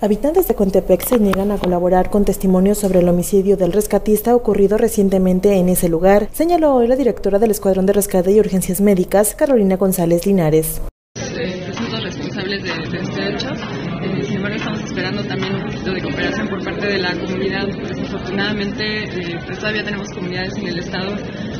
Habitantes de Contepec se niegan a colaborar con testimonios sobre el homicidio del rescatista ocurrido recientemente en ese lugar, señaló hoy la directora del Escuadrón de Rescate y Urgencias Médicas, Carolina González Linares. Presuntos responsables de este hecho. Sin embargo, estamos esperando también un poquito de cooperación por parte de la comunidad. Desafortunadamente, pues todavía tenemos comunidades en el estado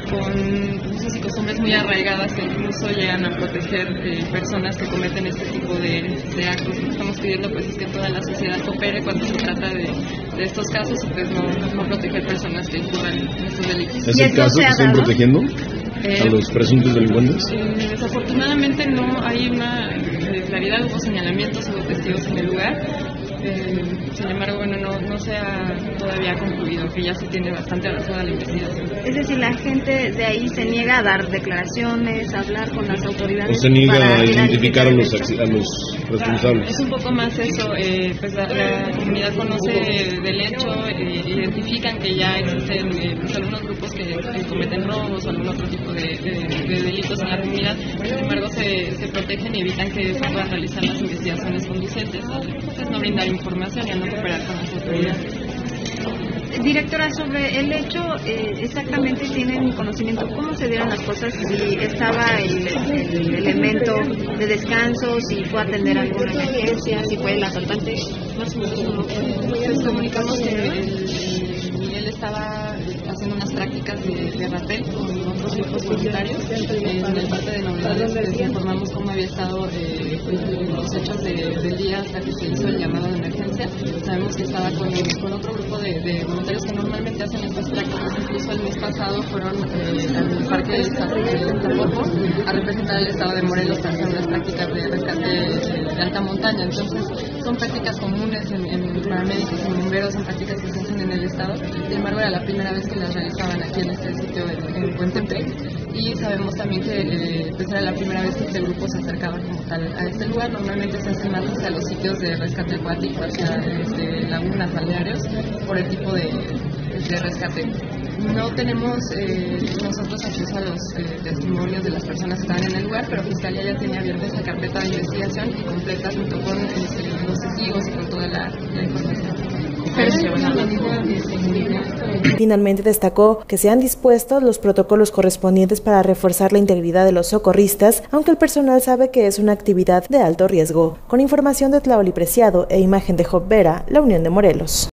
con usos y costumbres muy arraigadas que incluso llegan a proteger personas que cometen este tipo de actos. Lo que estamos pidiendo pues es que toda la sociedad coopere cuando se trata de estos casos y pues no proteger personas que incurran en estos delitos. ¿Es el caso que están protegiendo a los presuntos delincuentes? Desafortunadamente no hay una claridad, hubo señalamientos, hubo testigos en el lugar. Sin embargo, no se ha todavía concluido, que ya se tiene bastante avanzada la investigación. Es decir, la gente de ahí se niega a dar declaraciones, a hablar con las autoridades. ¿O se niega a identificar a los responsables? Es un poco más eso, pues la comunidad conoce del hecho, identifican que ya existen pues algunos grupos que cometen robos o algún otro tipo de delitos en la comunidad, sin embargo se protegen y evitan que se puedan realizar las investigaciones conducentes, pues no brindar información y a no cooperar con las autoridades. Directora, sobre el hecho, exactamente tienen conocimiento cómo se dieron las cosas, si estaba el elemento de descanso, si fue a atender alguna emergencia, si fue el asaltante. Más o menos, les comunicamos que Miguel estaba haciendo unas prácticas de rapel con otros grupos voluntarios. En el parte de novedades les informamos cómo había estado los hechos del día hasta que se hizo el llamado de emergencia. Sabemos que estaba con otro grupo de voluntarios que normalmente hacen estas prácticas. Incluso el mes pasado fueron al parque de Zapopo a representar el estado de Morelos para hacer unas prácticas de rescate de alta montaña. Entonces son prácticas comunes en paramédicos y bomberos, son prácticas que se hacen en el estado. Sin embargo, era la primera vez que las realizaban aquí en este sitio en Contepec, y sabemos también que pues era la primera vez que este grupo se acercaba como tal a este lugar. Normalmente se hacen más hacia los sitios de rescate acuático, hacia lagunas, balnearios, por el tipo de rescate. No tenemos nosotros acceso a los testimonios de las personas que estaban en el lugar, pero Fiscalía ya tiene abierta esta carpeta de investigación y completa junto con los testigos y con toda la información. Finalmente destacó que se han dispuesto los protocolos correspondientes para reforzar la integridad de los socorristas, aunque el personal sabe que es una actividad de alto riesgo. Con información de Tlaoli Preciado e imagen de Job Vera, La Unión de Morelos.